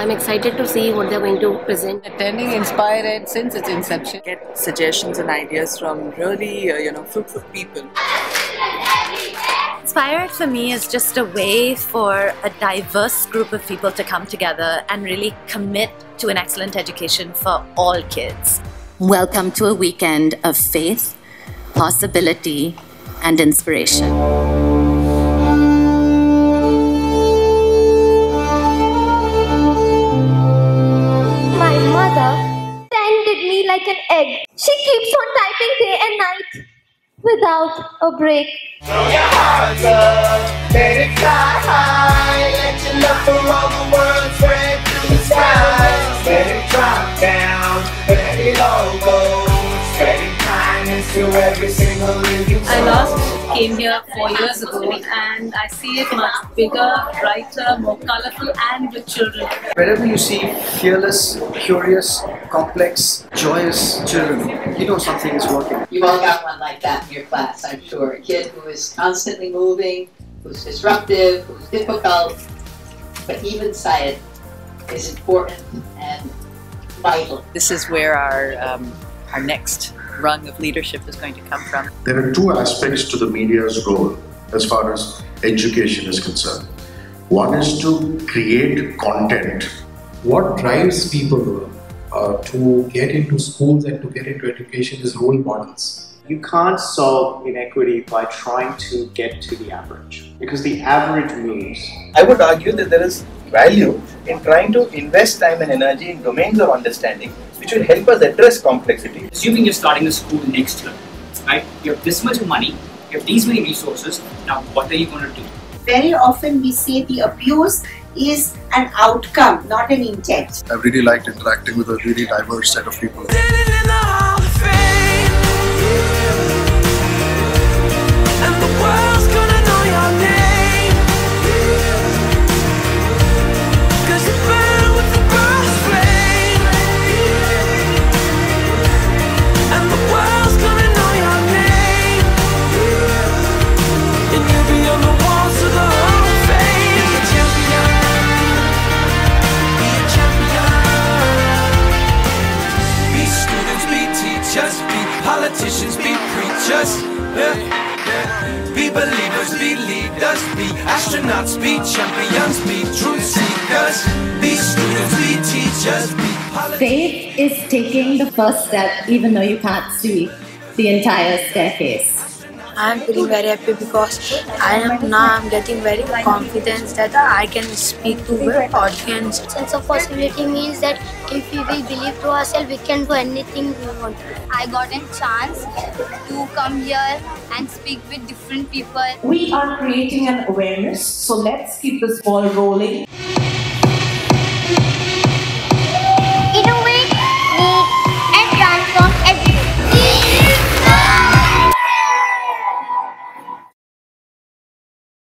I'm excited to see what they're going to present. Attending Inspire Ed since its inception. Get suggestions and ideas from really, fruitful people. Inspire Ed for me is just a way for a diverse group of people to come together and really commit to an excellent education for all kids. Welcome to a weekend of faith, possibility, and inspiration. My mother tended me like an egg. She keeps on typing day and night without a break. Throw your heart up, let it fly high. Let your love for all the world spread through the skies. Let it drop down, let it all go. Spreading kindness to every single living soul. I last came here 4 years ago and I see it much bigger, brighter, more colorful and with children. Wherever you see fearless, curious, complex, joyous children, you know something is working. You've all got one like that in your class, I'm sure. A kid who is constantly moving, who's disruptive, who's difficult, but even Syed is important and vital. This is where our next rung of leadership is going to come from. There are two aspects to the media's role as far as education is concerned. One is to create content. What drives people to get into schools and to get into education is role models. You can't solve inequity by trying to get to the average, because the average moves. I would argue that there is value in trying to invest time and energy in domains of understanding which will help us address complexity. Assuming you're starting a school next year, right? You have this much money, you have these many resources, now what are you going to do? Very often we say the abuse is an outcome, not an intent. I really liked interacting with a really diverse set of people. Politicians, be preachers, be believers, be leaders, be astronauts, be champions, be truth seekers, be students, be teachers, be politicians. Faith is taking the first step even though you can't see the entire staircase. I'm feeling very happy because I'm getting very confident that I can speak to the audience. Sense of possibility means that if we will believe to ourselves, we can do anything we want. I got a chance to come here and speak with different people. We are creating an awareness, so let's keep this ball rolling.